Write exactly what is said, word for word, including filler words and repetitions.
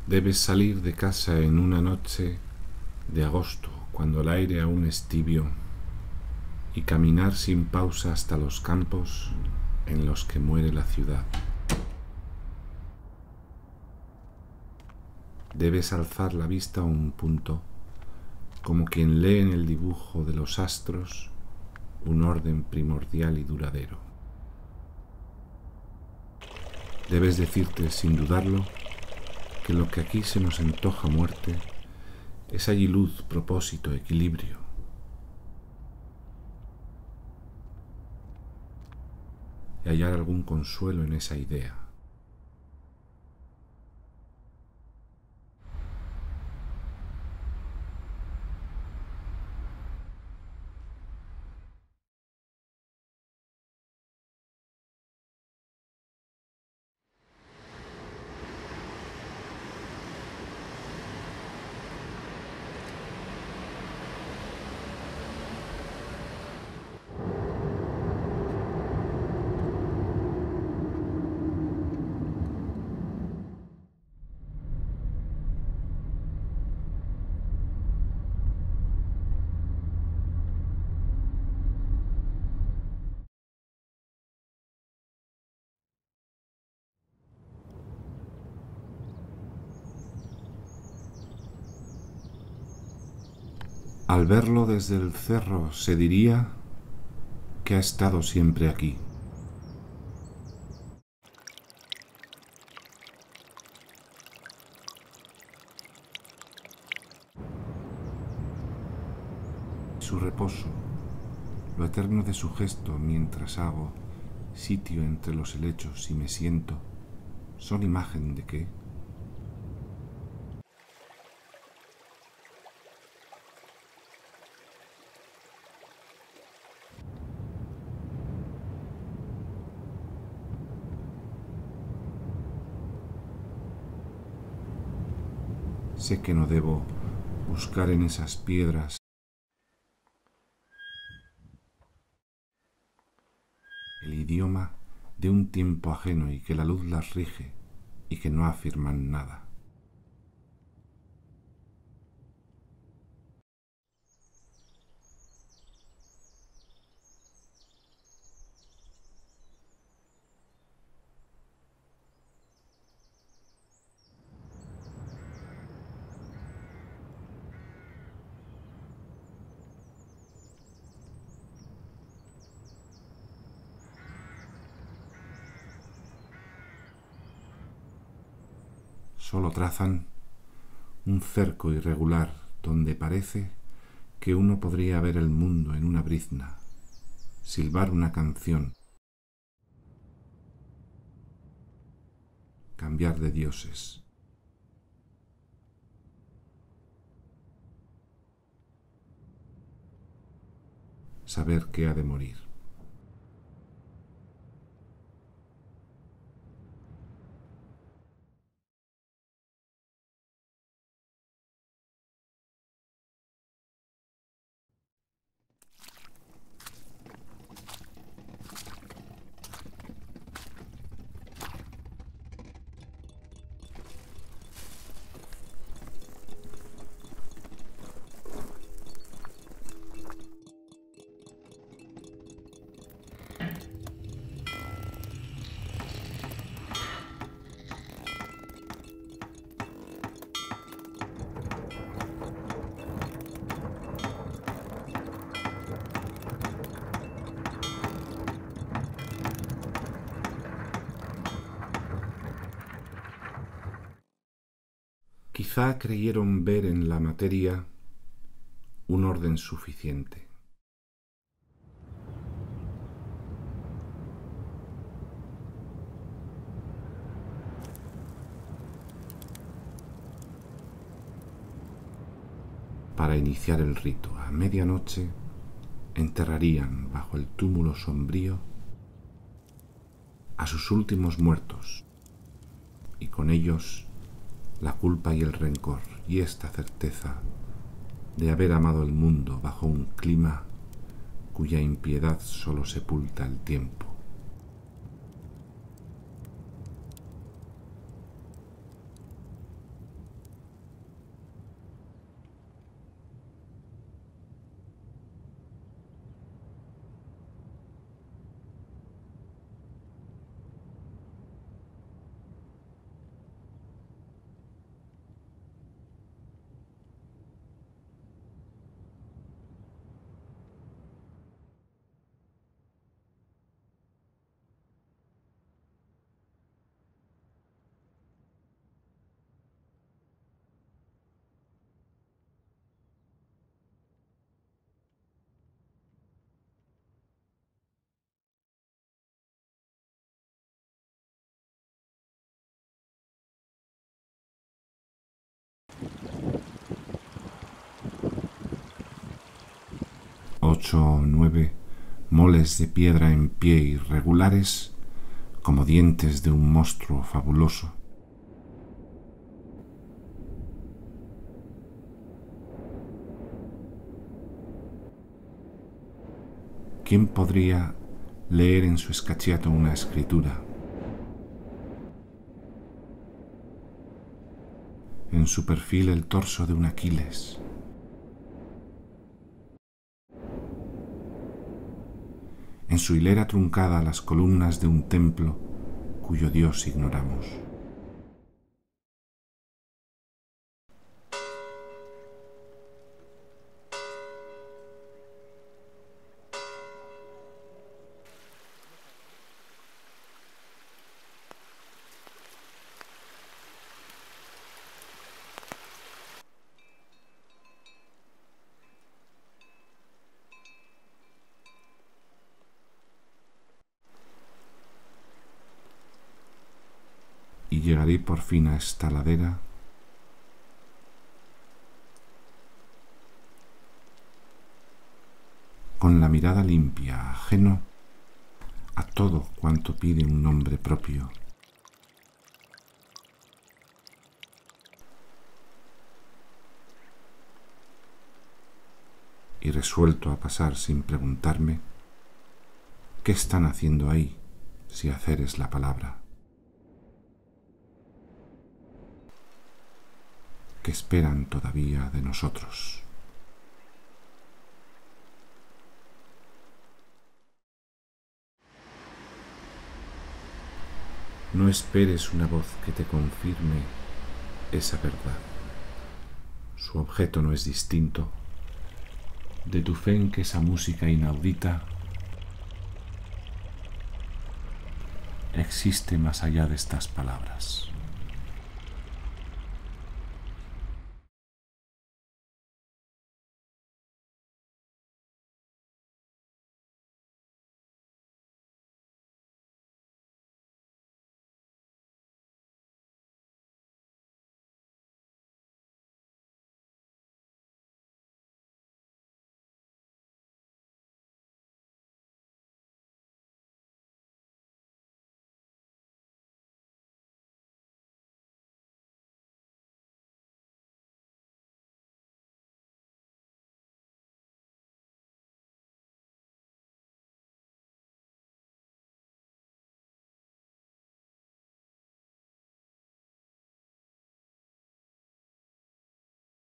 Debes salir de casa en una noche de agosto, cuando el aire aún es tibio, y caminar sin pausa hasta los campos en los que muere la ciudad. Debes alzar la vista a un punto, como quien lee en el dibujo de los astros un orden primordial y duradero. Debes decirte, sin dudarlo, que lo que aquí se nos antoja muerte es allí luz, propósito, equilibrio. Y hallar algún consuelo en esa idea. Al verlo desde el cerro se diría que ha estado siempre aquí. Su reposo, lo eterno de su gesto mientras hago sitio entre los helechos y me siento, ¿son imagen de qué? Sé que no debo buscar en esas piedras el idioma de un tiempo ajeno y que la luz las rige y que no afirman nada. Solo trazan un cerco irregular donde parece que uno podría ver el mundo en una brizna, silbar una canción, cambiar de dioses. Saber que ha de morir. Quizá creyeron ver en la materia un orden suficiente. Para iniciar el rito, a medianoche enterrarían bajo el túmulo sombrío a sus últimos muertos y con ellos la culpa y el rencor y esta certeza de haber amado el mundo bajo un clima cuya impiedad solo sepulta el tiempo. ocho o nueve moles de piedra en pie irregulares como dientes de un monstruo fabuloso. ¿Quién podría leer en su escachiato una escritura? En su perfil el torso de un Aquiles. En su hilera truncada las columnas de un templo cuyo dios ignoramos. Y llegaré por fin a esta ladera con la mirada limpia, ajeno a todo cuanto pide un nombre propio. Y resuelto a pasar sin preguntarme qué están haciendo ahí, si hacer es la palabra. ¿Qué esperan todavía de nosotros? No esperes una voz que te confirme esa verdad. Su objeto no es distinto de tu fe en que esa música inaudita existe más allá de estas palabras.